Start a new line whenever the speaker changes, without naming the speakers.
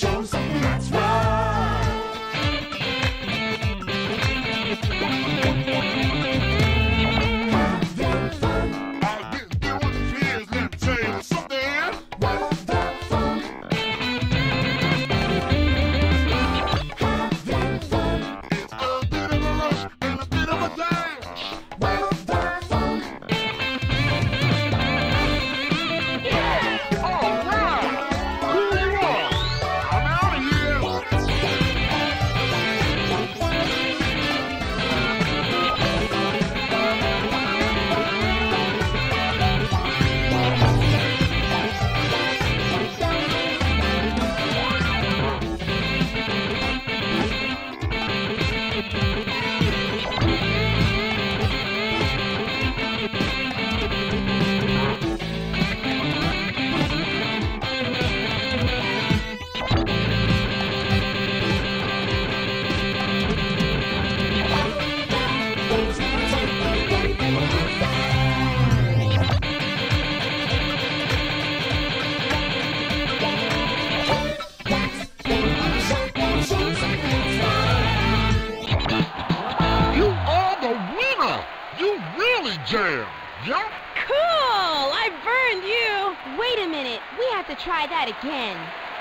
show something that's right. Having fun.
I didn't do what it is, let me tell you something.
Having fun. Having fun.
It's a bit of a rush and a bit of a dash.
Having fun.
Yeah! All right! Cool on! I'm out of here! You are the winner! You really jammed! Yup!
Cool! I burned you! Wait a minute, we have to try that again.